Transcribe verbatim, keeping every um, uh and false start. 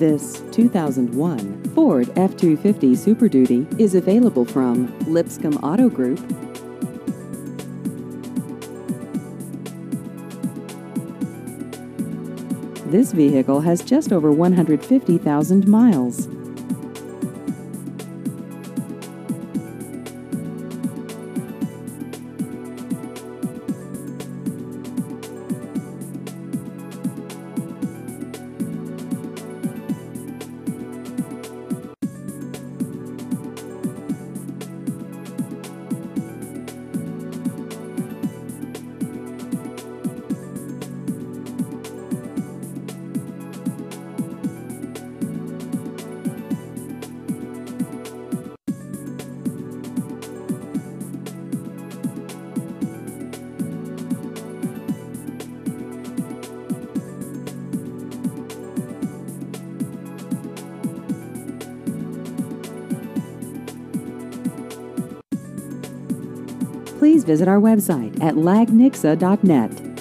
This two thousand one Ford F two fifty Super Duty is available from Lipscomb Auto Group. This vehicle has just over one hundred fifty thousand miles. Please visit our website at lag nixa dot net.